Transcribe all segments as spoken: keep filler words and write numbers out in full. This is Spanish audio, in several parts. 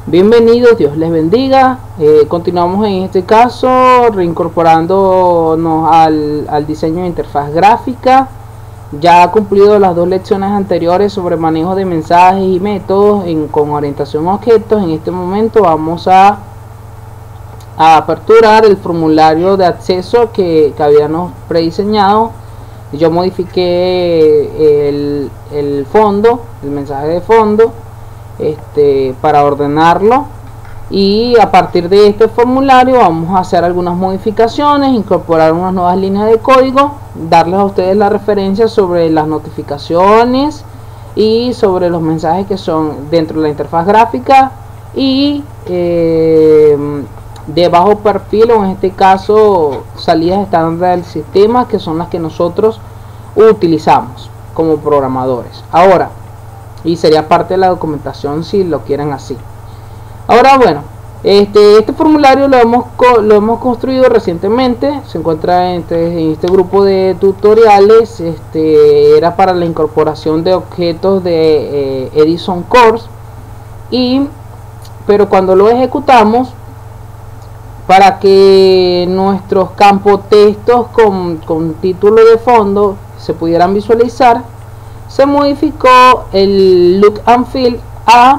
Bienvenidos, Dios les bendiga. Eh, continuamos en este caso reincorporándonos al, al diseño de interfaz gráfica. Ya ha cumplido las dos lecciones anteriores sobre manejo de mensajes y métodos en, con orientación a objetos. En este momento vamos a, a aperturar el formulario de acceso que, que habíamos prediseñado. Yo modifiqué el, el fondo, el mensaje de fondo, este, para ordenarlo, y a partir de este formulario vamos a hacer algunas modificaciones, incorporar unas nuevas líneas de código, darles a ustedes la referencia sobre las notificaciones y sobre los mensajes que son dentro de la interfaz gráfica y eh, de bajo perfil, o en este caso salidas estándar del sistema, que son las que nosotros utilizamos como programadores ahora, y sería parte de la documentación si lo quieren así. Ahora, bueno, este, este formulario lo hemos, lo hemos construido recientemente, se encuentra en este, en este grupo de tutoriales. Este, era para la incorporación de objetos de eh, Edison Course, y pero cuando lo ejecutamos, para que nuestros campos textos con, con título de fondo se pudieran visualizar, se modificó el look and feel a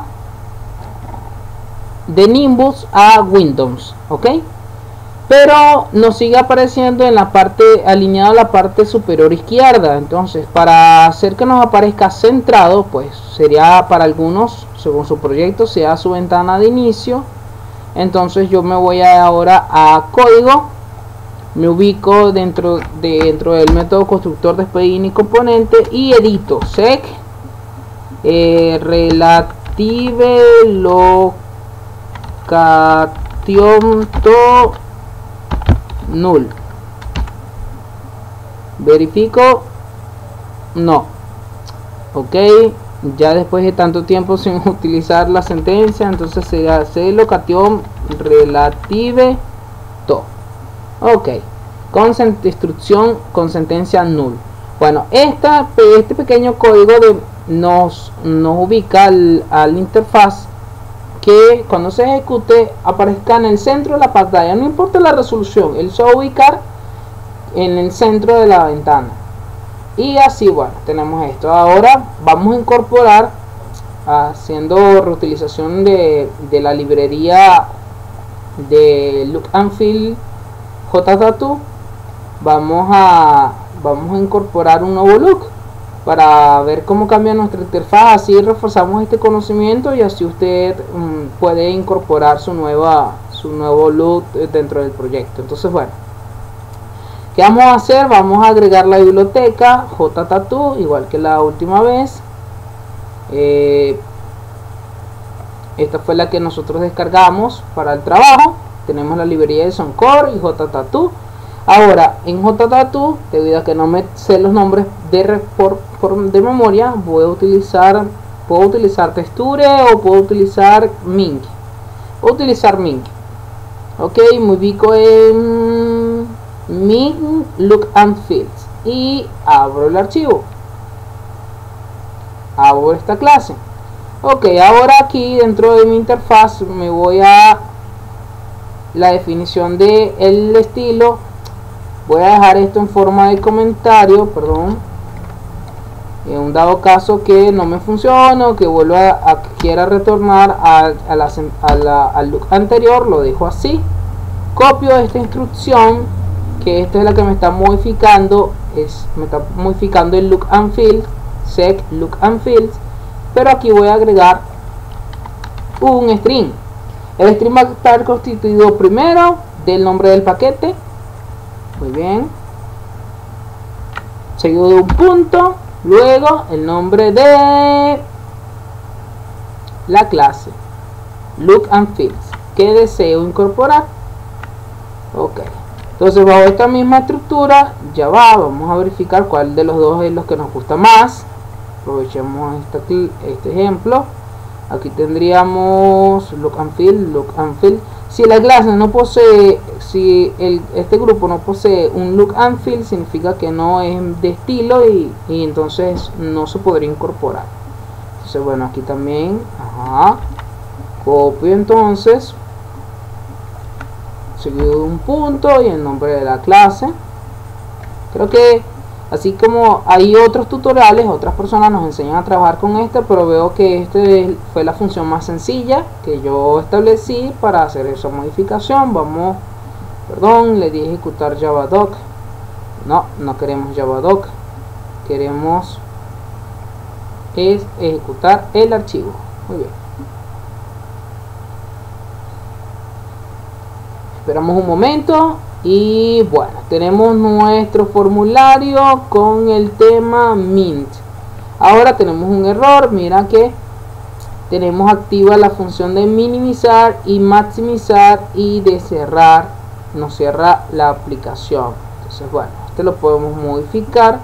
de Nimbus a Windows, ok, pero nos sigue apareciendo en la parte, alineado a la parte superior izquierda. Entonces, para hacer que nos aparezca centrado, pues sería para algunos, según su proyecto, sea su ventana de inicio. Entonces yo me voy a ahora a código, me ubico dentro de, dentro del método constructor de plugin y componente, y edito sec eh, relative location to null, verifico no, ok. Ya después de tanto tiempo sin utilizar la sentencia, entonces será c location relative to, ok, con instrucción con sentencia null. Bueno, esta, este pequeño código de, nos, nos ubica al, a la interfaz, que cuando se ejecute aparezca en el centro de la pantalla, no importa la resolución, él se va a ubicar en el centro de la ventana. Y así, bueno, tenemos esto. Ahora vamos a incorporar, haciendo reutilización de, de la librería de look and feel JTatu, vamos a vamos a incorporar un nuevo look para ver cómo cambia nuestra interfaz. Así reforzamos este conocimiento y así usted um, puede incorporar su nueva su nuevo look dentro del proyecto. Entonces, bueno, ¿qué vamos a hacer? Vamos a agregar la biblioteca JTatu, igual que la última vez. Eh, esta fue la que nosotros descargamos para el trabajo. Tenemos la librería de Edison Core y JTatu. Ahora, en JTatu, debido a que no me sé los nombres de, por, por, de memoria, voy a utilizar, puedo utilizar Texture o puedo utilizar Mink. Voy a utilizar Mink. Ok, me ubico en Mink Look and Feels y abro el archivo, abro esta clase. Ok, ahora aquí dentro de mi interfaz me voy a la definición de el estilo. Voy a dejar esto en forma de comentario, perdón, en un dado caso que no me funcione o que vuelva a, a quiera retornar a, a la, a la, al look anterior, lo dejo así. Copio esta instrucción, que esta es la que me está modificando, es me está modificando el look and feel, sec look and feel, pero aquí voy a agregar un string. El string va a estar constituido primero del nombre del paquete, muy bien, seguido de un punto, luego el nombre de la clase look and feels que deseo incorporar. Ok, entonces bajo esta misma estructura ya va, vamos a verificar cuál de los dos es los que nos gusta más. Aprovechemos este, este ejemplo. Aquí tendríamos look and feel, look and feel. Si la clase no posee, si el, este grupo no posee un look and feel, significa que no es de estilo y, y entonces no se podría incorporar. Entonces, bueno, aquí también, ajá, copio entonces, seguido de un punto y el nombre de la clase. Creo que así como hay otros tutoriales, otras personas nos enseñan a trabajar con este, pero veo que este fue la función más sencilla que yo establecí para hacer esa modificación. Vamos, perdón, le di ejecutar javadoc. No, no queremos javadoc, queremos es ejecutar el archivo. Muy bien, esperamos un momento y bueno, tenemos nuestro formulario con el tema Mint. Ahora tenemos un error. Mira que tenemos activa la función de minimizar y maximizar, y de cerrar nos cierra la aplicación. Entonces bueno, este lo podemos modificar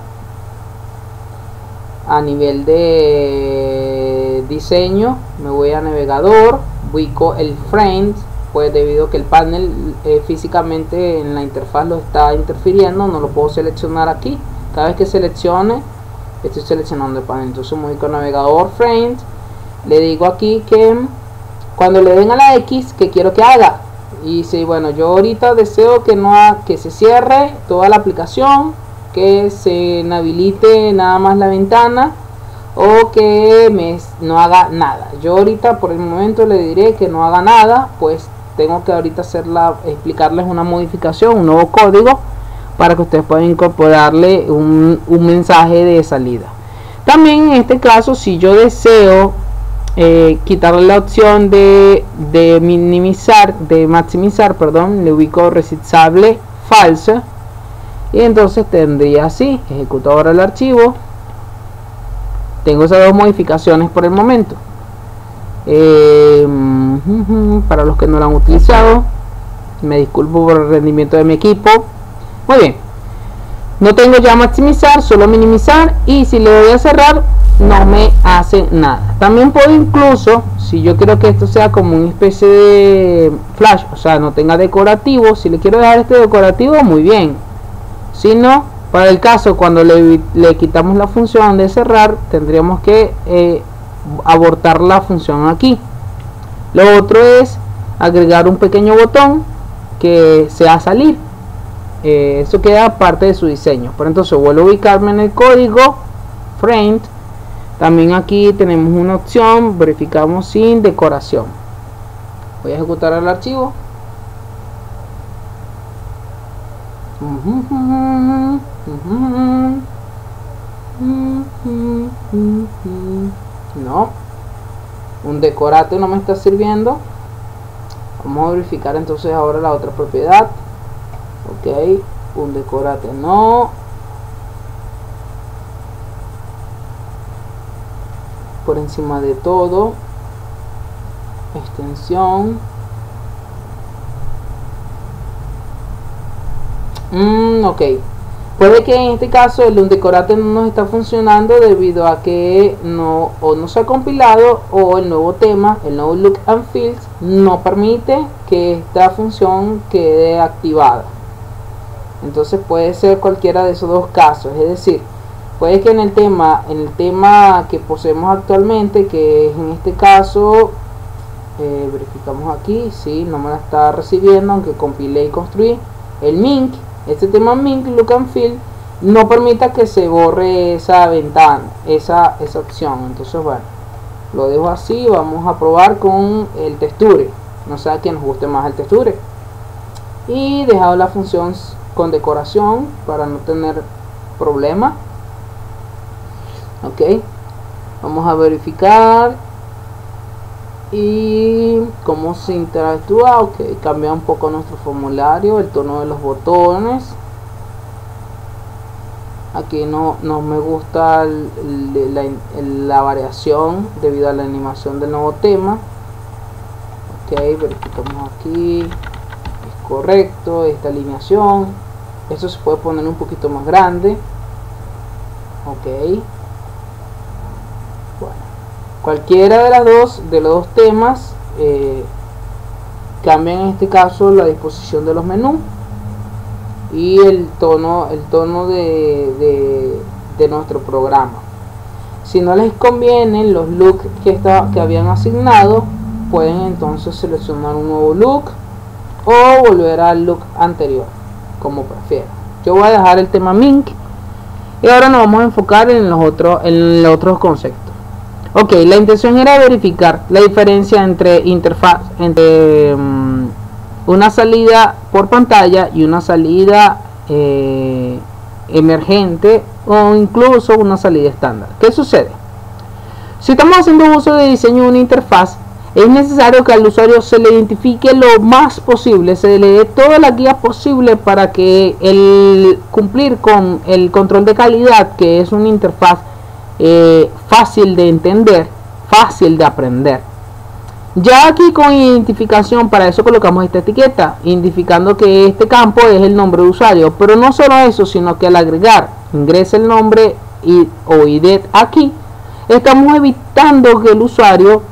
a nivel de diseño. Me voy a navegador, ubico el frame, pues debido a que el panel eh, físicamente en la interfaz lo está interfiriendo, no lo puedo seleccionar aquí. Cada vez que seleccione estoy seleccionando el panel. Entonces me ubico navegador, frame, le digo aquí que cuando le den a la X que quiero que haga, y si bueno, yo ahorita deseo que no ha, que se cierre toda la aplicación, que se inhabilite nada más la ventana, o que me, no haga nada. Yo ahorita por el momento le diré que no haga nada, pues tengo que ahorita hacerla, explicarles una modificación, un nuevo código, para que ustedes puedan incorporarle un, un mensaje de salida. También en este caso, si yo deseo eh, quitarle la opción de, de minimizar, de maximizar, perdón, le ubico resizable false, y entonces tendría así, ejecuto ahora el archivo. Tengo esas dos modificaciones por el momento. Eh, para los que no lo han utilizado, me disculpo por el rendimiento de mi equipo. Muy bien, no tengo ya maximizar, solo minimizar, y si le doy a cerrar no me hace nada. También puedo, incluso si yo quiero que esto sea como una especie de flash, o sea, no tenga decorativo, si le quiero dejar este decorativo, muy bien. Si no, para el caso cuando le, le quitamos la función de cerrar, tendríamos que eh, abortar la función aquí. Lo otro es agregar un pequeño botón que sea salir. Eh, eso queda parte de su diseño. Pero entonces vuelvo a ubicarme en el código frame. También aquí tenemos una opción, verificamos sin decoración. Voy a ejecutar el archivo. No, un decorate no me está sirviendo. Vamos a verificar entonces ahora la otra propiedad. Ok, un decorate no. Por encima de todo, extensión. Mm, ok, puede que en este caso el decorate no nos está funcionando debido a que no o no se ha compilado, o el nuevo tema, el nuevo look and feel, no permite que esta función quede activada. Entonces puede ser cualquiera de esos dos casos. Es decir, puede que en el tema en el tema que poseemos actualmente, que es en este caso, eh, verificamos aquí, si sí, no me la está recibiendo, aunque compilé y construí el Mink. Este tema Mink Look and Feel no permita que se borre esa ventana, esa, esa opción. Entonces bueno, lo dejo así. Vamos a probar con el texture, no sé a quién nos guste más el texture, y dejado la función con decoración para no tener problema. Ok, vamos a verificar y cómo se interactúa. Ok, cambia un poco nuestro formulario, el tono de los botones. Aquí no, no me gusta el, el, la, el, la variación debido a la animación del nuevo tema. Ok, verificamos aquí, es correcto esta alineación. Esto se puede poner un poquito más grande. Ok, cualquiera de las dos de los dos temas eh, cambia en este caso la disposición de los menús y el tono el tono de, de, de nuestro programa. Si no les convienen los looks que, está, que habían asignado, pueden entonces seleccionar un nuevo look o volver al look anterior, como prefieran. Yo voy a dejar el tema Mink y ahora nos vamos a enfocar en los otros en los otros conceptos. Ok, la intención era verificar la diferencia entre interfaz, entre um, una salida por pantalla y una salida eh, emergente o incluso una salida estándar. ¿Qué sucede? Si estamos haciendo uso de diseño de una interfaz, es necesario que al usuario se le identifique lo más posible, se le dé toda la guía posible para que el cumplir con el control de calidad, que es una interfaz eh, fácil de entender, fácil de aprender. Ya aquí con identificación, para eso colocamos esta etiqueta, identificando que este campo es el nombre de usuario. Pero no solo eso, sino que al agregar ingresa el nombre y, o I D aquí, estamos evitando que el usuario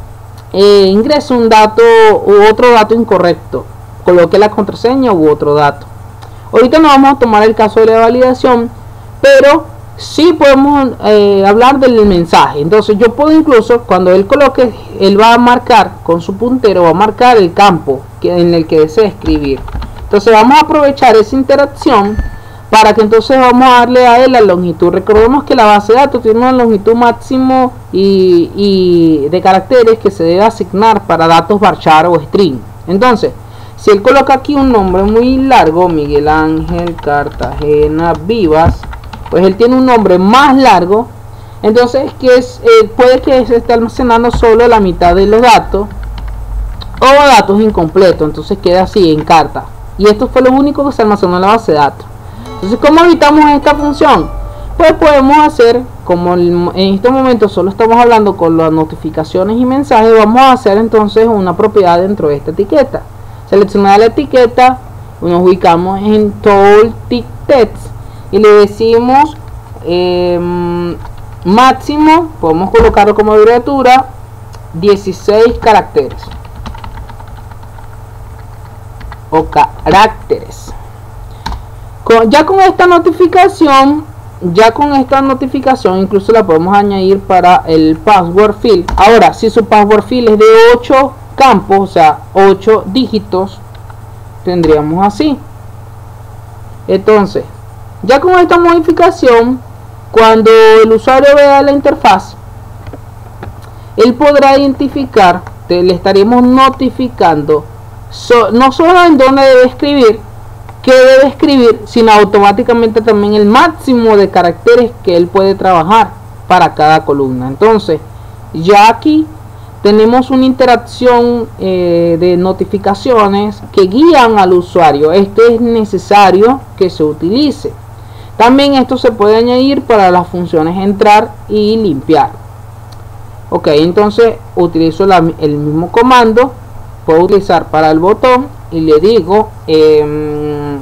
eh, ingrese un dato u otro dato incorrecto, coloque la contraseña u otro dato. Ahorita no vamos a tomar el caso de la validación, pero sí podemos eh, hablar del mensaje. Entonces yo puedo incluso, cuando él coloque, él va a marcar con su puntero, va a marcar el campo que, en el que desea escribir. Entonces vamos a aprovechar esa interacción para que entonces vamos a darle a él la longitud. Recordemos que la base de datos tiene una longitud máximo y, y de caracteres que se debe asignar para datos varchar o string. Entonces si él coloca aquí un nombre muy largo, Miguel Ángel Cartagena Vivas, pues él tiene un nombre más largo, entonces que es, eh, puede que se esté almacenando solo la mitad de los datos o datos incompletos, entonces queda así en carta, y esto fue lo único que se almacenó en la base de datos. Entonces, ¿cómo evitamos esta función? Pues podemos hacer, como en este momento solo estamos hablando con las notificaciones y mensajes, vamos a hacer entonces una propiedad dentro de esta etiqueta. Seleccionar la etiqueta, nos ubicamos en Tooltip Text y le decimos eh, máximo, podemos colocarlo como abreviatura, dieciséis caracteres o caracteres. Con, ya con esta notificación, ya con esta notificación incluso la podemos añadir para el password field. Ahora, si su password field es de ocho campos, o sea, ocho dígitos, tendríamos así. Entonces, ya con esta modificación, cuando el usuario vea la interfaz, él podrá identificar, te, le estaremos notificando so, no solo en dónde debe escribir, qué debe escribir, sino automáticamente también el máximo de caracteres que él puede trabajar para cada columna. Entonces, ya aquí tenemos una interacción eh, de notificaciones que guían al usuario. Esto es necesario que se utilice. También esto se puede añadir para las funciones entrar y limpiar. Ok, entonces utilizo la, el mismo comando. Puedo utilizar para el botón y le digo eh,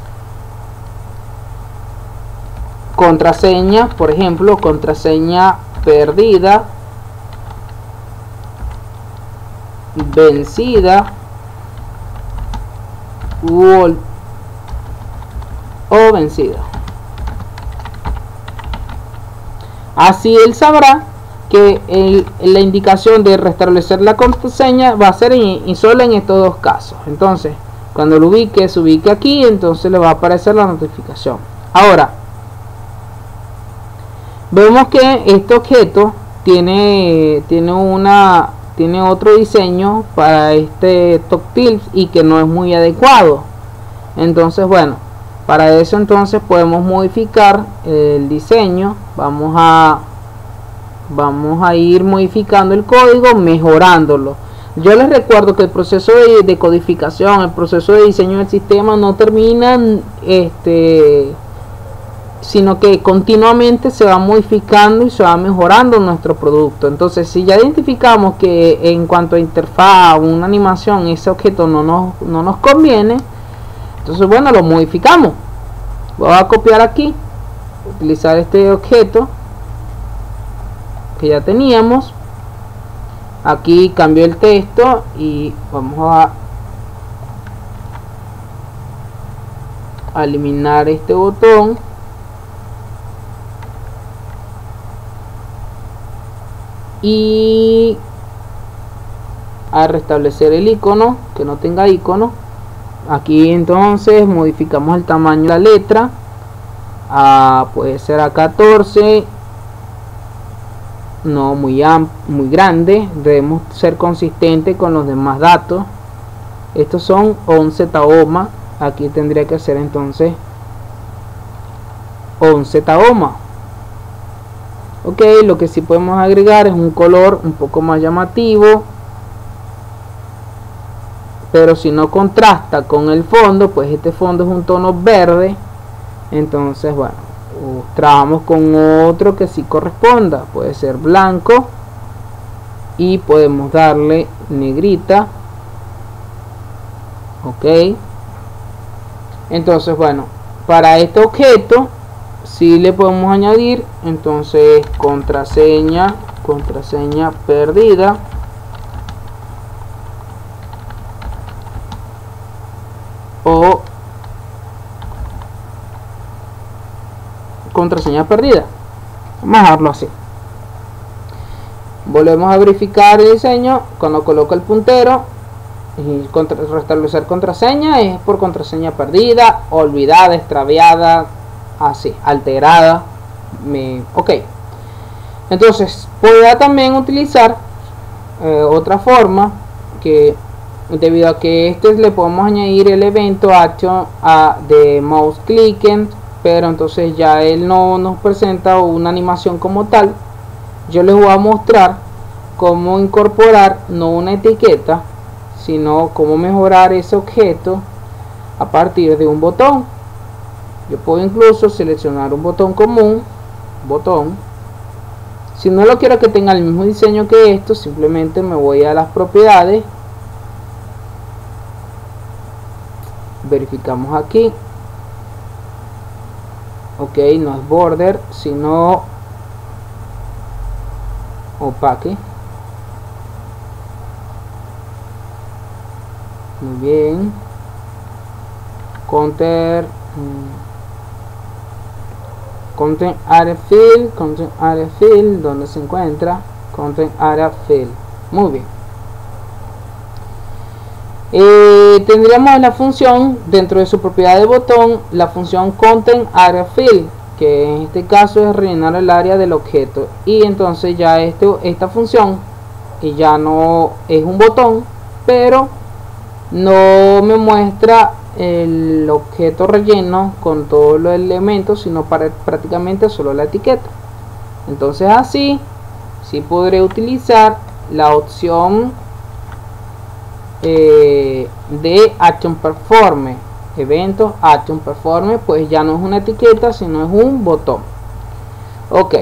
contraseña, por ejemplo, contraseña perdida, vencida o, o vencida. Así él sabrá que el, la indicación de restablecer la contraseña va a ser en, en solo en estos dos casos. Entonces, cuando lo ubique, se ubique aquí, entonces le va a aparecer la notificación. Ahora, vemos que este objeto tiene, tiene, una, tiene otro diseño para este Tooltip y que no es muy adecuado. Entonces, bueno, para eso entonces podemos modificar el diseño. Vamos a vamos a ir modificando el código, mejorándolo. Yo les recuerdo que el proceso de, de codificación, el proceso de diseño del sistema no termina este sino que continuamente se va modificando y se va mejorando nuestro producto. Entonces, si ya identificamos que en cuanto a interfaz o una animación ese objeto no nos, no nos conviene, entonces bueno, lo modificamos. Voy a copiar aquí, utilizar este objeto que ya teníamos. Aquí cambio el texto y vamos a, a eliminar este botón. Y a restablecer el icono que no tenga icono. Aquí entonces modificamos el tamaño de la letra, a, puede ser a catorce, no muy muy grande, debemos ser consistentes con los demás datos. Estos son once taoma, aquí tendría que ser entonces once taoma. Ok, lo que sí podemos agregar es un color un poco más llamativo, pero si no contrasta con el fondo, pues este fondo es un tono verde, entonces bueno, trabajamos con otro que sí corresponda, puede ser blanco y podemos darle negrita. Ok, entonces bueno, para este objeto si le podemos añadir entonces contraseña contraseña perdida, o contraseña perdida. Vamos a dejarlo así. Volvemos a verificar el diseño cuando coloco el puntero y contra, restablecer contraseña es por contraseña perdida, olvidada, extraviada, así, alterada. Me, ok, entonces podría también utilizar eh, otra forma, que debido a que este le podemos añadir el evento action a de mouse clicking, pero entonces ya él no nos presenta una animación como tal. Yo les voy a mostrar cómo incorporar no una etiqueta, sino cómo mejorar ese objeto a partir de un botón. Yo puedo incluso seleccionar un botón común, botón. Si no lo quiero que tenga el mismo diseño que esto, simplemente me voy a las propiedades, verificamos aquí. Ok, no es border, sino opaque. Muy bien. Content, content area fill, content area fill, donde se encuentra content area fill. Muy bien. Eh, tendríamos la función dentro de su propiedad de botón, la función content area fill, que en este caso es rellenar el área del objeto, y entonces ya esto, esta función y ya no es un botón, pero no me muestra el objeto relleno con todos los elementos, sino para prácticamente solo la etiqueta. Entonces así sí podré utilizar la opción Eh, de action performe, eventos action performe, pues ya no es una etiqueta sino es un botón. Ok,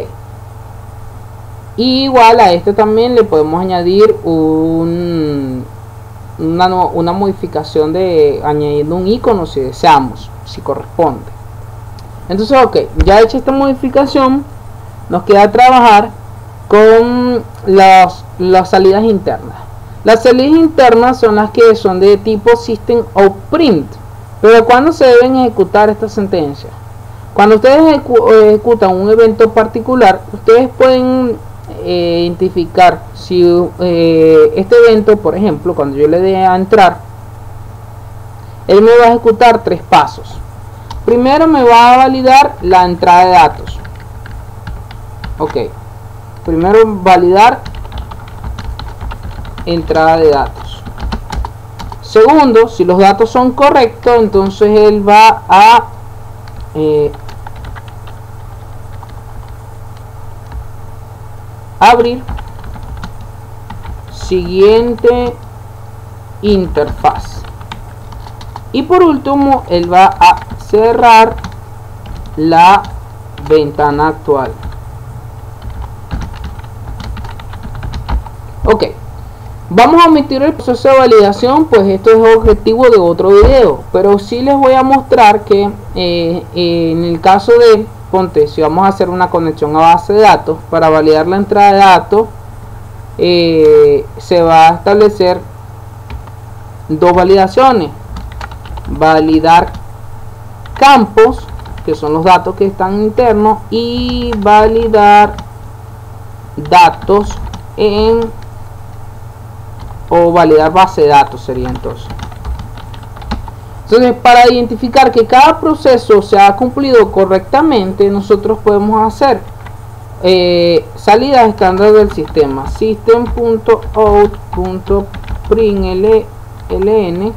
y igual a este también le podemos añadir un, una, una modificación de añadiendo un icono si deseamos, si corresponde. Entonces ok, ya hecha esta modificación, nos queda trabajar con las, las salidas internas. Las salidas internas son las que son de tipo System Out Print. Pero ¿cuándo se deben ejecutar estas sentencias? Cuando ustedes ejecu ejecutan un evento particular, ustedes pueden eh, identificar si eh, este evento, por ejemplo, cuando yo le dé a entrar, él me va a ejecutar tres pasos. Primero me va a validar la entrada de datos. Ok, primero validar entrada de datos. Segundo, si los datos son correctos, entonces él va a eh, abrir siguiente interfaz, y por último él va a cerrar la ventana actual. Ok, vamos a omitir el proceso de validación, pues esto es objetivo de otro video, pero sí les voy a mostrar que eh, eh, en el caso de, ponte, si vamos a hacer una conexión a base de datos, para validar la entrada de datos eh, se va a establecer dos validaciones: validar campos, que son los datos que están internos, y validar datos en o validar base de datos sería entonces. Entonces, para identificar que cada proceso se ha cumplido correctamente, nosotros podemos hacer eh, salidas estándar del sistema, system.out.println,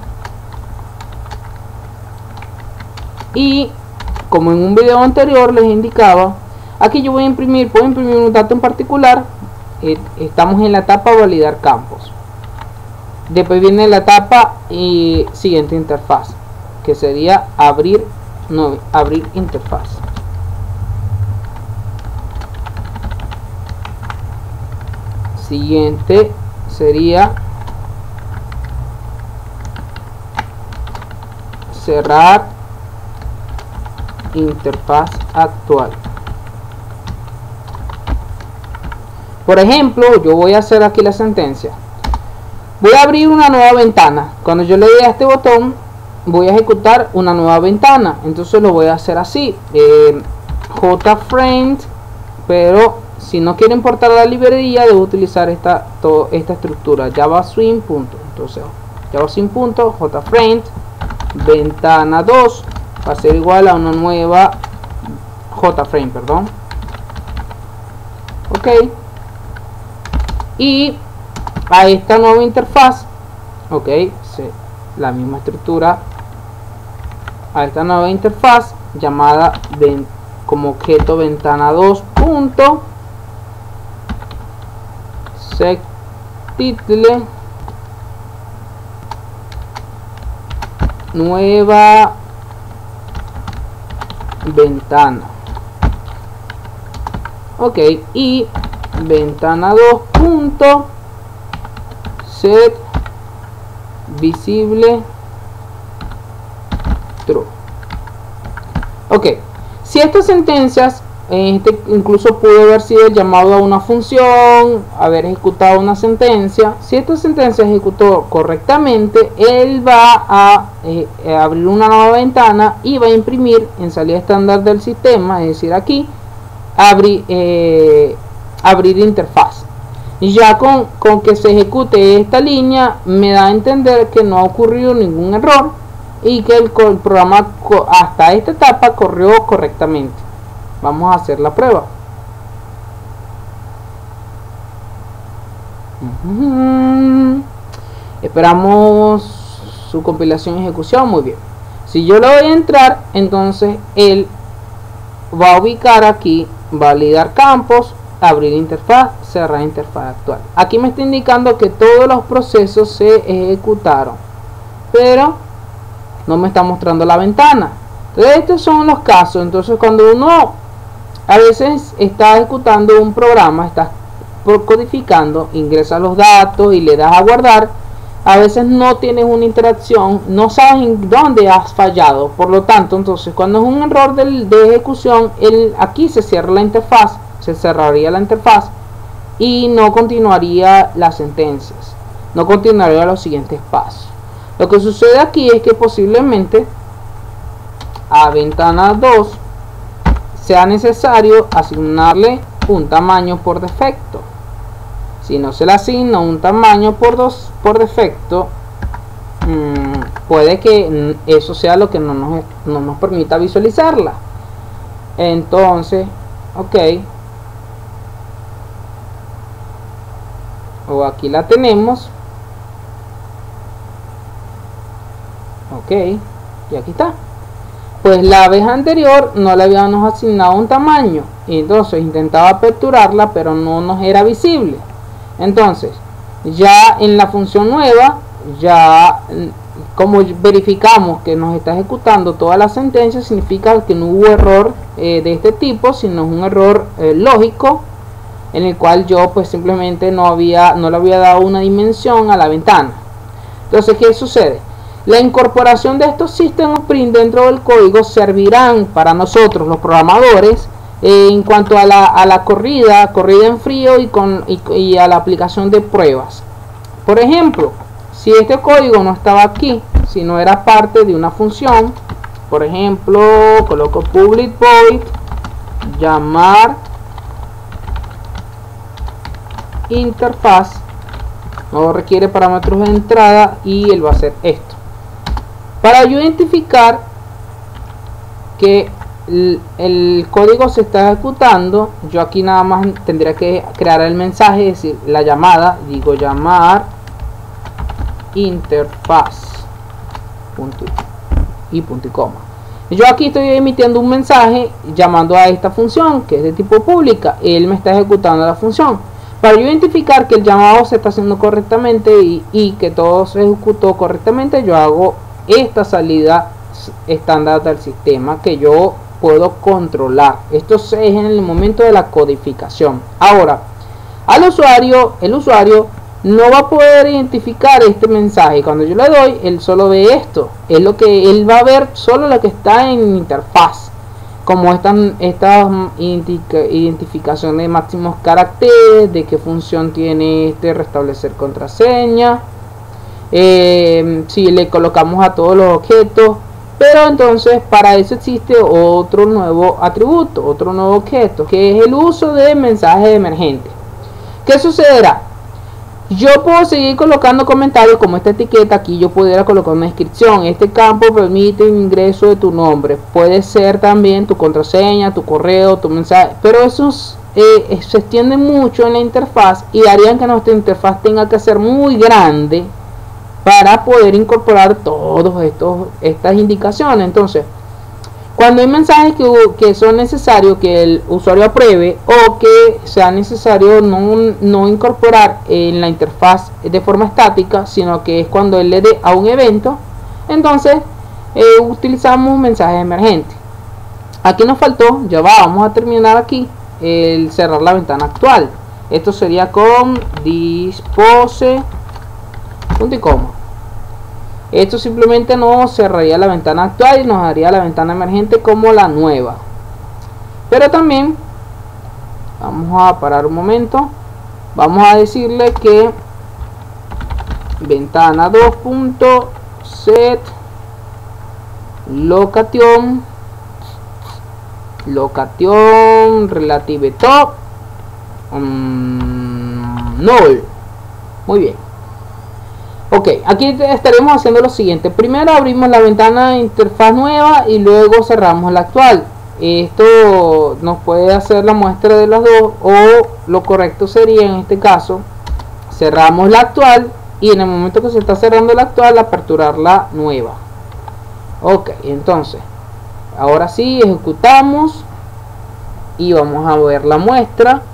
y como en un video anterior les indicaba, aquí yo voy a imprimir, puedo imprimir un dato en particular. eh, estamos en la etapa validar campos. Después viene la etapa y siguiente interfaz, que sería abrir no abrir interfaz. Siguiente sería cerrar interfaz actual. Por ejemplo, yo voy a hacer aquí la sentencia. Voy a abrir una nueva ventana. Cuando yo le dé a este botón, voy a ejecutar una nueva ventana. Entonces lo voy a hacer así, eh, jframe, pero si no quiero importar la librería, debo utilizar esta, todo, esta estructura JavaSwing. Punto. Entonces JavaSwing punto jframe ventana dos va a ser igual a una nueva jframe, perdón. Ok, y a esta nueva interfaz, ok, sí, la misma estructura, a esta nueva interfaz llamada ven, como objeto ventana dos punto set title nueva ventana. Ok, y ventana dos punto set visible true. Ok, si estas sentencias, este incluso pudo haber sido llamado a una función, haber ejecutado una sentencia. Si esta sentencia ejecutó correctamente, él va a eh, abrir una nueva ventana y va a imprimir en salida estándar del sistema, es decir, aquí abrir, eh, abrir interfaz. Y ya con, con que se ejecute esta línea, me da a entender que no ha ocurrido ningún error y que el, el programa hasta esta etapa corrió correctamente. Vamos a hacer la prueba. Uh-huh. Esperamos su compilación y ejecución. Muy bien. Si yo le voy a entrar, entonces él va a ubicar aquí, validar campos, abrir interfaz, cerrar interfaz actual. Aquí me está indicando que todos los procesos se ejecutaron, pero no me está mostrando la ventana. Entonces estos son los casos. Entonces cuando uno a veces está ejecutando un programa, está codificando, ingresa los datos y le das a guardar, a veces no tienes una interacción, no sabes en dónde has fallado. Por lo tanto, entonces cuando es un error de, de ejecución, el, aquí se cierra la interfaz, se cerraría la interfaz y no continuaría las sentencias, no continuaría los siguientes pasos. Lo que sucede aquí es que posiblemente a ventana dos sea necesario asignarle un tamaño por defecto. Si no se le asigna un tamaño por dos por defecto, mmm, puede que eso sea lo que no nos, no nos permita visualizarla. Entonces, ok, o aquí la tenemos, ok, y aquí está. Pues la vez anterior no le habíamos asignado un tamaño y entonces intentaba aperturarla, pero no nos era visible. Entonces ya en la función nueva, ya como verificamos que nos está ejecutando toda la sentencia, significa que no hubo error eh, de este tipo, sino un error eh, lógico, en el cual yo pues simplemente no había no le había dado una dimensión a la ventana. Entonces, ¿qué sucede? La incorporación de estos sistemas print dentro del código servirán para nosotros los programadores eh, en cuanto a la, a la corrida, corrida en frío y, con, y, y a la aplicación de pruebas. Por ejemplo, si este código no estaba aquí, si no era parte de una función, por ejemplo, coloco public void llamar interfaz no requiere parámetros de entrada y él va a hacer esto. Para yo identificar que el, el código se está ejecutando, yo aquí nada más tendría que crear el mensaje, es decir, la llamada, digo llamar interfaz punto y punto y coma. Yo aquí estoy emitiendo un mensaje llamando a esta función que es de tipo pública. Él me está ejecutando la función. Para yo identificar que el llamado se está haciendo correctamente y, y que todo se ejecutó correctamente, yo hago esta salida estándar del sistema que yo puedo controlar. Esto es en el momento de la codificación. Ahora, al usuario, el usuario no va a poder identificar este mensaje. Cuando yo le doy, él solo ve esto. Es lo que él va a ver, solo lo que está en interfaz, como están estas identificación de máximos caracteres, de qué función tiene este restablecer contraseña, eh, si le colocamos a todos los objetos. Pero entonces para eso existe otro nuevo atributo, otro nuevo objeto, que es el uso de mensaje emergente. ¿Qué sucederá? Yo puedo seguir colocando comentarios como esta etiqueta. Aquí yo pudiera colocar una descripción. Este campo permite el ingreso de tu nombre. Puede ser también tu contraseña, tu correo, tu mensaje. Pero esos eh, se extiende mucho en la interfaz y harían que nuestra interfaz tenga que ser muy grande para poder incorporar todos estos estas indicaciones. Entonces, cuando hay mensajes que, que son necesarios que el usuario apruebe o que sea necesario no, no incorporar en la interfaz de forma estática, sino que es cuando él le dé a un evento, entonces eh, utilizamos mensajes emergentes. Aquí nos faltó, ya va, vamos a terminar aquí, el cerrar la ventana actual. Esto sería con dispose punto y coma. Esto simplemente nos cerraría la ventana actual y nos daría la ventana emergente como la nueva. Pero también vamos a parar un momento. Vamos a decirle que ventana dos.set location location relative top um, null. Muy bien. Ok, aquí estaremos haciendo lo siguiente. Primero abrimos la ventana de interfaz nueva y luego cerramos la actual. Esto nos puede hacer la muestra de las dos, o lo correcto sería en este caso cerramos la actual y en el momento que se está cerrando la actual aperturar la nueva. Ok, entonces ahora sí ejecutamos y vamos a ver la muestra.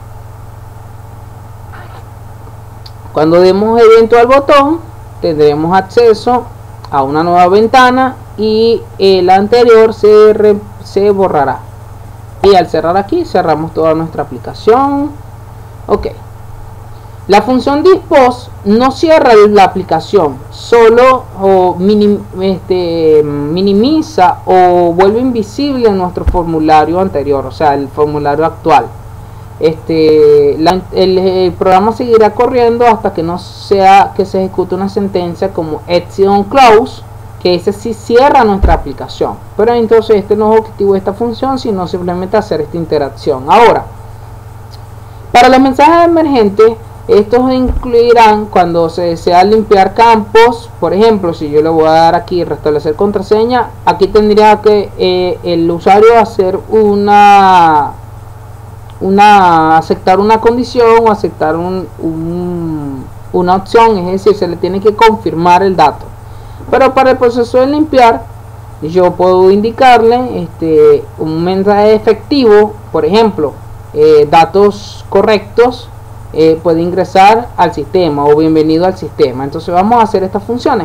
Cuando demos evento al botón tendremos acceso a una nueva ventana y el anterior se, re, se borrará. Y al cerrar aquí cerramos toda nuestra aplicación. Ok, la función dispose no cierra la aplicación, solo o minim, este, minimiza o vuelve invisible nuestro formulario anterior, o sea el formulario actual. Este, la, el, el programa seguirá corriendo hasta que no sea que se ejecute una sentencia como exit close, que ese sí cierra nuestra aplicación. Pero entonces este no es objetivo de esta función, sino simplemente hacer esta interacción. Ahora, para los mensajes emergentes, estos incluirán cuando se desea limpiar campos. Por ejemplo, si yo le voy a dar aquí restablecer contraseña, aquí tendría que eh, el usuario hacer una una aceptar una condición o aceptar un, un, una opción, es decir, se le tiene que confirmar el dato. Pero para el proceso de limpiar yo puedo indicarle este un mensaje efectivo, por ejemplo, eh, datos correctos, eh, puede ingresar al sistema o bienvenido al sistema. Entonces vamos a hacer estas funciones.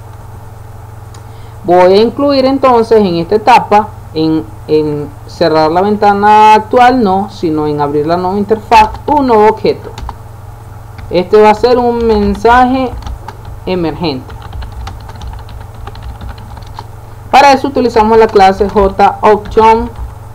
Voy a incluir entonces en esta etapa En, en cerrar la ventana actual, no, sino en abrir la nueva interfaz, un nuevo objeto. Este va a ser un mensaje emergente. Para eso utilizamos la clase JOption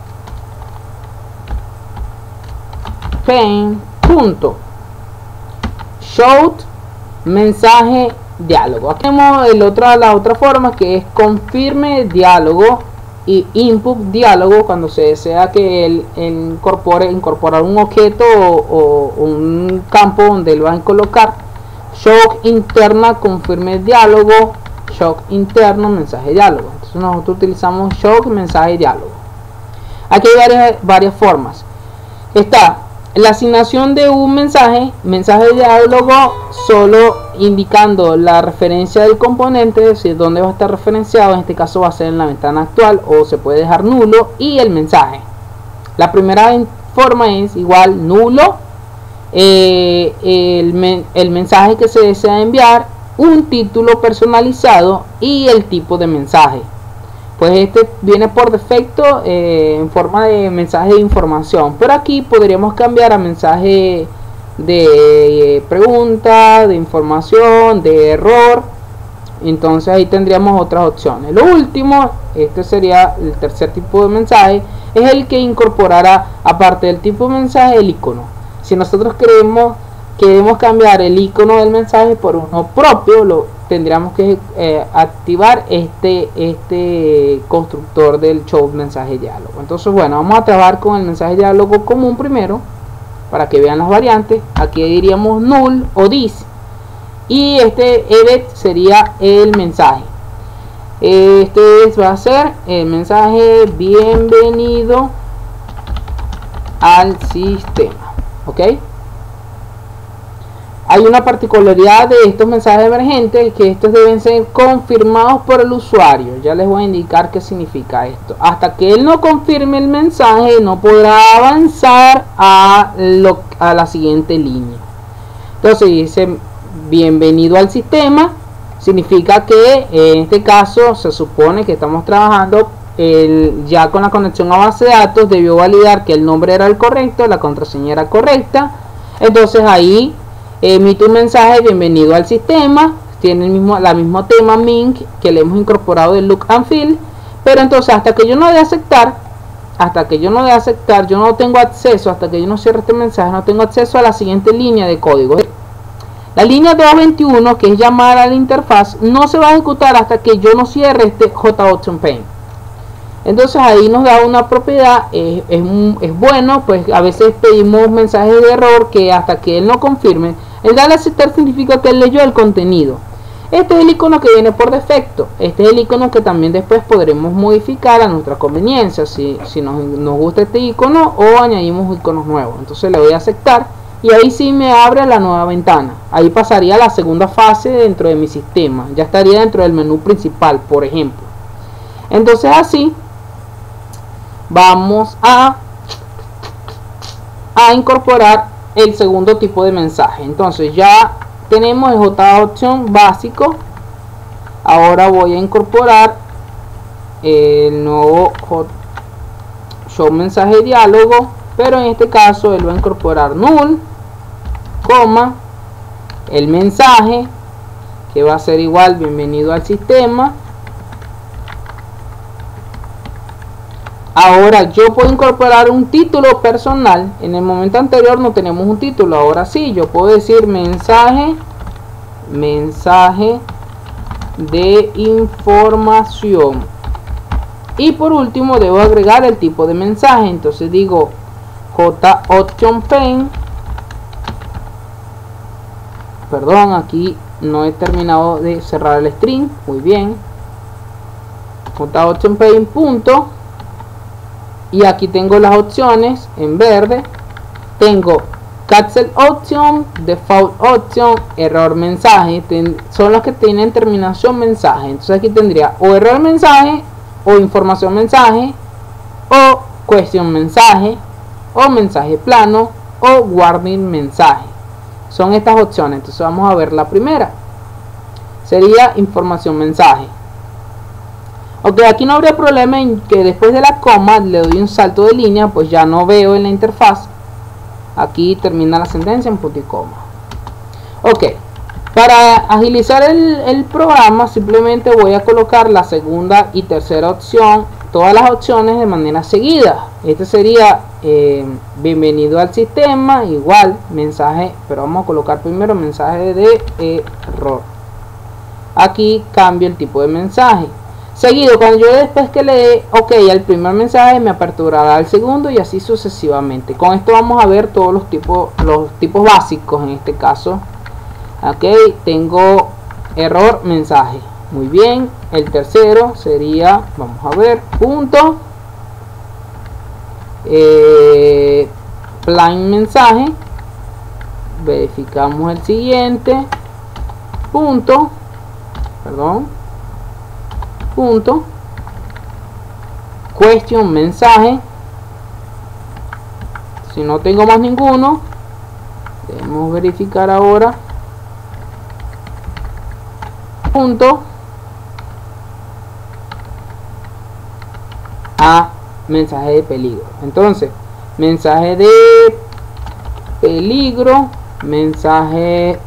pane punto show mensaje diálogo. Aquí tenemos el otro, la otra forma, que es confirme diálogo y input diálogo, cuando se desea que él incorpore incorporar un objeto o, o un campo donde él va a colocar shock interna, confirme diálogo, shock interno, mensaje diálogo. Entonces nosotros utilizamos shock, mensaje diálogo. Aquí hay varias, varias formas. Está la asignación de un mensaje, mensaje diálogo, solo indicando la referencia del componente, es decir, dónde va a estar referenciado. En este caso va a ser en la ventana actual, o se puede dejar nulo, y el mensaje. La primera forma es igual nulo, eh, el, men el mensaje que se desea enviar, un título personalizado y el tipo de mensaje. Pues este viene por defecto eh, en forma de mensaje de información, pero aquí podríamos cambiar a mensaje de eh, pregunta, de información, de error. Entonces ahí tendríamos otras opciones. Lo último, este sería el tercer tipo de mensaje, es el que incorporará, aparte del tipo de mensaje, el icono. Si nosotros queremos queremos cambiar el icono del mensaje por uno propio, lo tendríamos que eh, activar este este constructor del show mensaje diálogo. Entonces, bueno, vamos a trabajar con el mensaje diálogo común primero para que vean las variantes. Aquí diríamos null o this, y este edit sería el mensaje. Este va a ser el mensaje bienvenido al sistema. Ok, hay una particularidad de estos mensajes emergentes, que estos deben ser confirmados por el usuario. Ya les voy a indicar qué significa esto. Hasta que él no confirme el mensaje, no podrá avanzar a, lo, a la siguiente línea. Entonces dice bienvenido al sistema, significa que en este caso se supone que estamos trabajando el, ya con la conexión a base de datos. Debió validar que el nombre era el correcto, la contraseña era correcta. Entonces ahí emite un mensaje bienvenido al sistema. Tiene el mismo, la mismo tema Mink que le hemos incorporado del look and feel. Pero entonces hasta que yo no dé aceptar, hasta que yo no dé aceptar, yo no tengo acceso, hasta que yo no cierre este mensaje, no tengo acceso a la siguiente línea de código. La línea doscientos veintiuno, que es llamar a la interfaz, no se va a ejecutar hasta que yo no cierre este J Option Pane. Entonces ahí nos da una propiedad, es, es, es bueno, pues a veces pedimos mensajes de error que hasta que él no confirme. El darle a aceptar significa que él leyó el contenido. Este es el icono que viene por defecto. Este es el icono que también después podremos modificar a nuestra conveniencia, si, si nos, nos gusta este icono, o añadimos iconos nuevos. Entonces le voy a aceptar y ahí sí me abre la nueva ventana. Ahí pasaría a la segunda fase dentro de mi sistema. Ya estaría dentro del menú principal, por ejemplo. Entonces así vamos a, a incorporar el segundo tipo de mensaje. Entonces ya tenemos el J Option básico. Ahora voy a incorporar el nuevo show mensaje diálogo, pero en este caso él va a incorporar null, coma, el mensaje, que va a ser igual bienvenido al sistema. Ahora yo puedo incorporar un título personal. En el momento anterior no tenemos un título, ahora sí, yo puedo decir mensaje, mensaje de información. Y por último debo agregar el tipo de mensaje. Entonces digo J Option Pane. Perdón, aquí no he terminado de cerrar el string. Muy bien. J Option Pane punto. Y aquí tengo las opciones en verde. Tengo cancel option, default option, error mensaje. Ten, son los que tienen terminación mensaje. Entonces aquí tendría o error mensaje, o información mensaje, o question mensaje, o mensaje plano, o warning mensaje. Son estas opciones. Entonces vamos a ver la primera. Sería información mensaje. Ok, aquí no habría problema en que después de la coma le doy un salto de línea, pues ya no veo en la interfaz. Aquí termina la sentencia en punto y coma. Ok, para agilizar el, el programa simplemente voy a colocar la segunda y tercera opción, todas las opciones de manera seguida. Este sería eh, bienvenido al sistema, igual mensaje, pero vamos a colocar primero mensaje de error. Aquí cambio el tipo de mensaje. Seguido, cuando yo después que le dé ok al primer mensaje, me aperturará el segundo y así sucesivamente. Con esto vamos a ver todos los tipos, los tipos básicos en este caso Ok, tengo error mensaje. Muy bien. El tercero sería, vamos a ver, punto eh, plain mensaje. Verificamos el siguiente punto, perdón, punto question mensaje. Si no tengo más ninguno, debemos verificar ahora punto a mensaje de peligro. Entonces, mensaje de peligro, mensaje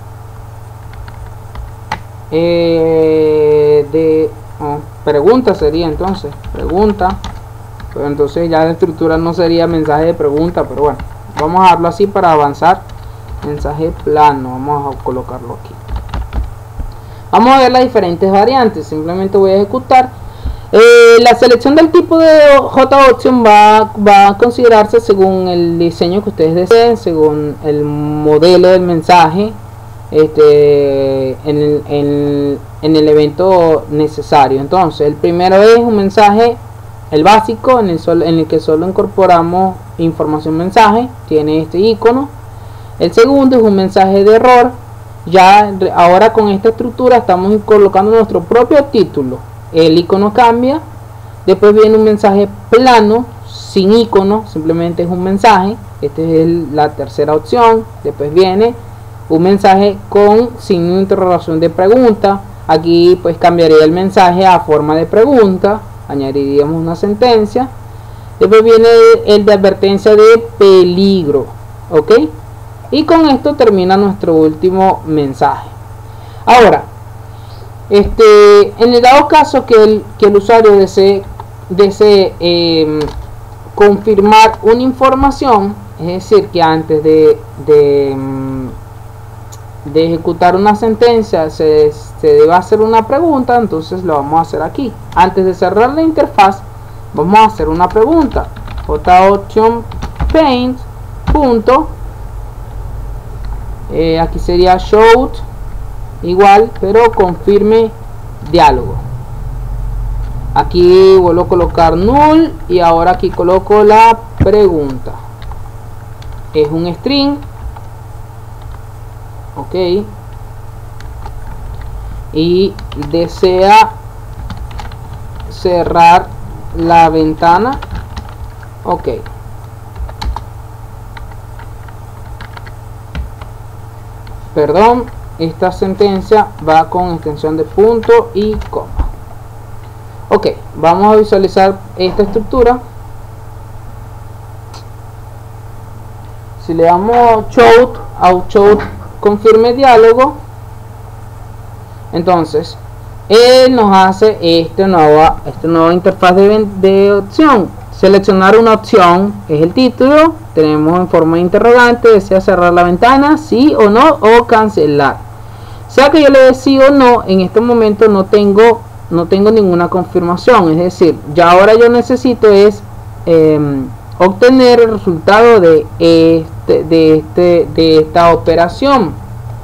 eh, de oh, pregunta sería entonces pregunta, pero entonces ya la estructura no sería mensaje de pregunta, pero bueno, vamos a dejarlo así para avanzar. Mensaje plano, vamos a colocarlo aquí. Vamos a ver las diferentes variantes. Simplemente voy a ejecutar. Eh, la selección del tipo de J option va, va a considerarse según el diseño que ustedes deseen, según el modelo del mensaje, este, en, el, en, en el evento necesario. Entonces, el primero es un mensaje, el básico, en el, sol, en el que solo incorporamos información mensaje, tiene este icono. El segundo es un mensaje de error. Ya ahora con esta estructura estamos colocando nuestro propio título. El icono cambia. Después viene un mensaje plano sin icono, simplemente es un mensaje. Esta es el, la tercera opción. Después viene un mensaje con signo de interrogación de pregunta. Aquí pues cambiaría el mensaje a forma de pregunta, añadiríamos una sentencia. Después viene el de advertencia de peligro, ok, y con esto termina nuestro último mensaje. Ahora, este, en el dado caso que el, que el usuario desee, desee eh, confirmar una información, es decir, que antes de, de, de ejecutar una sentencia se, se debe hacer una pregunta, entonces lo vamos a hacer aquí. Antes de cerrar la interfaz, vamos a hacer una pregunta. J-option paint punto eh, aquí sería show igual, pero confirme diálogo. Aquí vuelvo a colocar null y ahora aquí coloco la pregunta. Es un string, ok, y desea cerrar la ventana, ok. Perdón, esta sentencia va con extensión de punto y coma. Ok, vamos a visualizar esta estructura. Si le damos show, out show confirme diálogo, entonces él nos hace esta nueva, esta nueva interfaz de, de opción. Seleccionar una opción es el título. Tenemos en forma de interrogante: desea cerrar la ventana, sí o no, o cancelar. Sea que yo le dé sí o no, en este momento no tengo no tengo ninguna confirmación. Es decir, ya ahora yo necesito es eh, obtener el resultado de este de este de esta operación.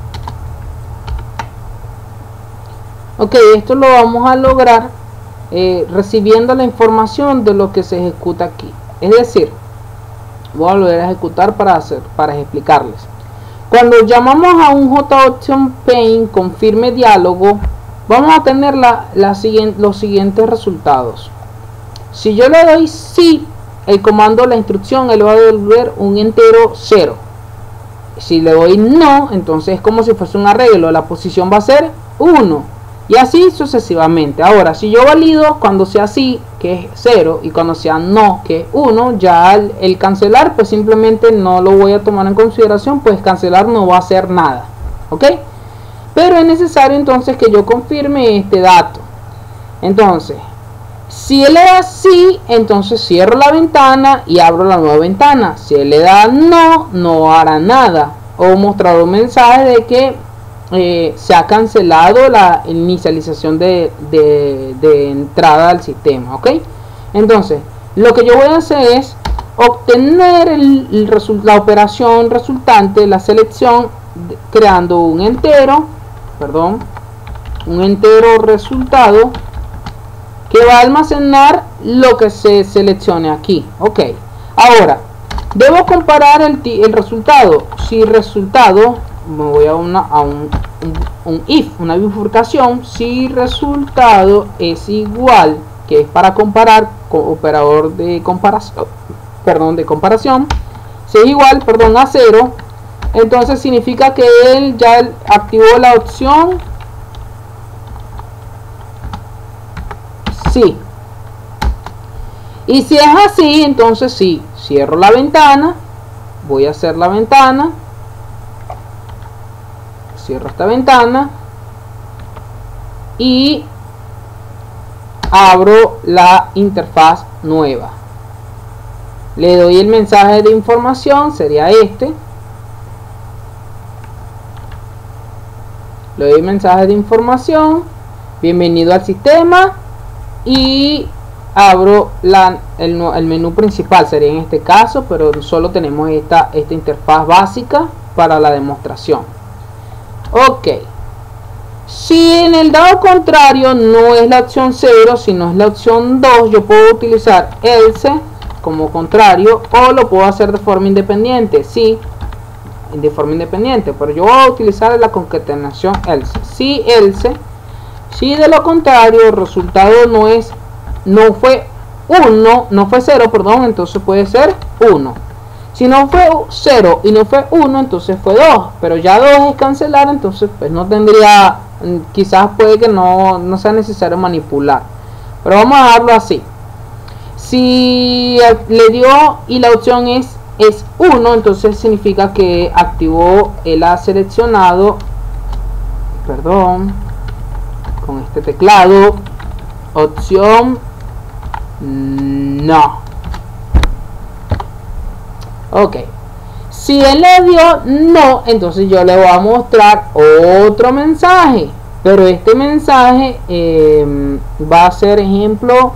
Ok, esto lo vamos a lograr eh, recibiendo la información de lo que se ejecuta aquí. Es decir, voy a volver a ejecutar para hacer para explicarles. Cuando llamamos a un J-option paint confirme diálogo, vamos a tener la, la siguiente, los siguientes resultados. Si yo le doy sí, el comando, la instrucción, él va a devolver un entero cero. Si le doy no, entonces es como si fuese un arreglo, la posición va a ser uno, y así sucesivamente. Ahora, si yo valido cuando sea sí, que es cero, y cuando sea no, que es uno, ya el, el cancelar pues simplemente no lo voy a tomar en consideración, pues cancelar no va a hacer nada, ok. Pero es necesario entonces que yo confirme este dato. Entonces, si él le da sí, entonces cierro la ventana y abro la nueva ventana. Si él le da no, no hará nada, o mostrar un mensaje de que eh, se ha cancelado la inicialización de, de, de entrada al sistema, ok. Entonces, lo que yo voy a hacer es obtener el, el result, la operación resultante, la selección creando un entero, perdón, un entero resultado que va a almacenar lo que se seleccione aquí. Ok, ahora debo comparar el, el resultado. Si resultado, me voy a, una, a un, un, un if, una bifurcación. Si resultado es igual, que es para comparar con operador de comparación, perdón, de comparación, si es igual, perdón, a cero, entonces significa que él ya activó la opción sí. Y si es así, entonces sí, cierro la ventana, voy a hacer la ventana, cierro esta ventana y abro la interfaz nueva. Le doy el mensaje de información, sería este. Le doy mensaje de información, bienvenido al sistema, y abro la, el, el menú principal, sería en este caso, pero solo tenemos esta, esta interfaz básica para la demostración. Ok, si en el dado contrario no es la opción cero, sino es la opción dos, yo puedo utilizar else como contrario, o lo puedo hacer de forma independiente, sí, de forma independiente, pero yo voy a utilizar la concatenación else. Si else, si de lo contrario el resultado no es, no fue uno, no fue cero, perdón, entonces puede ser uno. Si no fue cero y no fue uno, entonces fue dos, pero ya dos es cancelar, entonces pues no tendría, quizás puede que no, no sea necesario manipular, pero vamos a dejarlo así. Si le dio y la opción es es uno, entonces significa que activó, él ha seleccionado, perdón, con este teclado, opción no. Ok, si él le dio no, entonces yo le voy a mostrar otro mensaje, pero este mensaje eh, va a ser ejemplo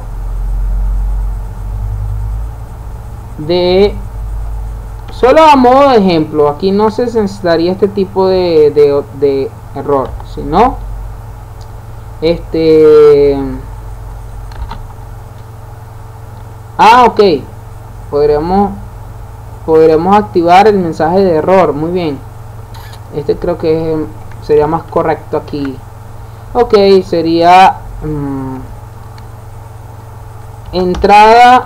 de, solo a modo de ejemplo, aquí no se necesitaría este tipo de, de, de error, sino este ah ok, podríamos podremos activar el mensaje de error. Muy bien, este creo que sería más correcto aquí. Ok, sería mmm, entrada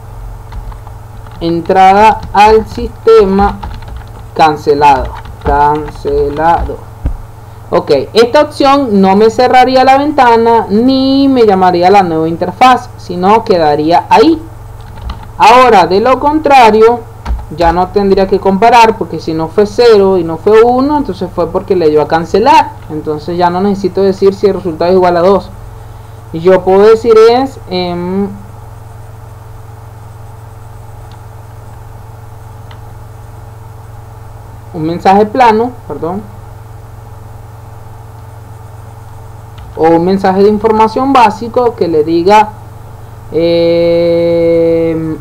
entrada al sistema cancelado cancelado. Ok, esta opción no me cerraría la ventana ni me llamaría la nueva interfaz, sino quedaría ahí. Ahora, de lo contrario, ya no tendría que comparar, porque si no fue cero y no fue uno, entonces fue porque le dio a cancelar. Entonces ya no necesito decir si el resultado es igual a dos. Y yo puedo decir es eh, un mensaje plano, perdón, o un mensaje de información básico que le diga eh,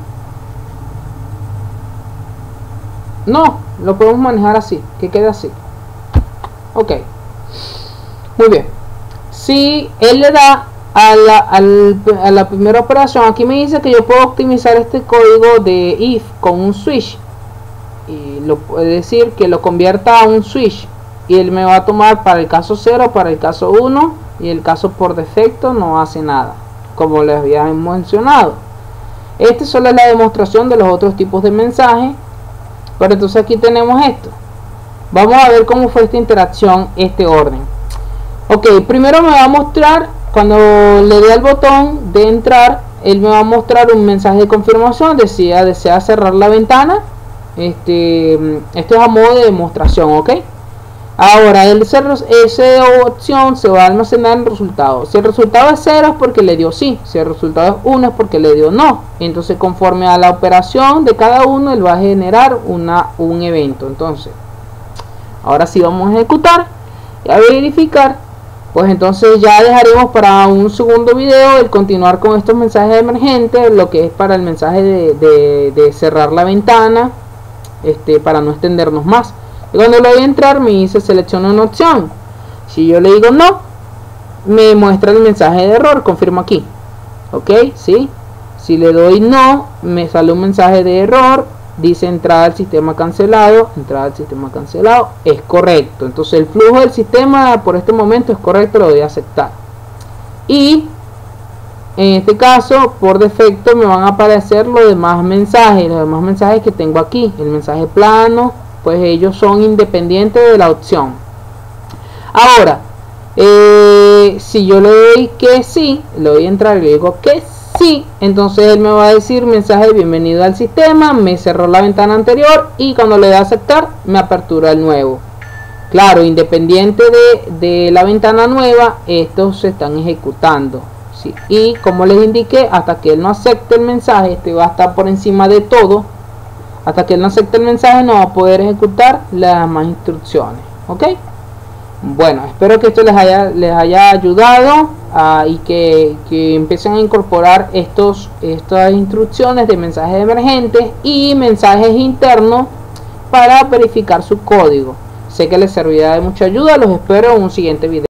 no, lo podemos manejar así, que quede así. Ok, muy bien. Si él le da a la, al, a la primera operación, aquí me dice que yo puedo optimizar este código de if con un switch, y lo puede decir que lo convierta a un switch, y él me va a tomar para el caso cero, para el caso uno, y el caso por defecto no hace nada, como les había mencionado. Este solo es la demostración de los otros tipos de mensajes. Pero entonces aquí tenemos esto. Vamos a ver cómo fue esta interacción, este orden. Ok, primero me va a mostrar, cuando le dé al botón de entrar, él me va a mostrar un mensaje de confirmación. Decía, desea cerrar la ventana. Este, esto es a modo de demostración, ok. Ahora, el, esa opción se va a almacenar en el resultado. Si el resultado es cero es porque le dio sí. Si el resultado es uno es porque le dio no. Entonces, conforme a la operación de cada uno, él va a generar una, un evento. Entonces, ahora sí vamos a ejecutar y a verificar. Pues entonces ya dejaremos para un segundo video el continuar con estos mensajes emergentes, lo que es para el mensaje de, de, de cerrar la ventana, este, para no extendernos más. Y cuando le doy a entrar me dice selecciona una opción. Si yo le digo no, me muestra el mensaje de error, confirmo aquí. Ok, ¿sí? Si le doy no, me sale un mensaje de error, dice entrada al sistema cancelado, entrada al sistema cancelado, es correcto. Entonces el flujo del sistema por este momento es correcto, lo voy a aceptar. Y en este caso, por defecto me van a aparecer los demás mensajes, los demás mensajes que tengo aquí. El mensaje plano, pues ellos son independientes de la opción. Ahora, eh, si yo le doy que sí, le doy a entrar y le digo que sí, entonces él me va a decir mensaje de bienvenido al sistema, me cerró la ventana anterior y cuando le doy a aceptar me apertura el nuevo. Claro, independiente de, de la ventana nueva, estos se están ejecutando, ¿sí? Y como les indiqué, hasta que él no acepte el mensaje, este va a estar por encima de todo. Hasta que él no acepte el mensaje no va a poder ejecutar las demás instrucciones. ¿Ok? Bueno, espero que esto les haya, les haya ayudado uh, y que, que empiecen a incorporar estos, estas instrucciones de mensajes emergentes y mensajes internos para verificar su código. Sé que les servirá de mucha ayuda. Los espero en un siguiente video.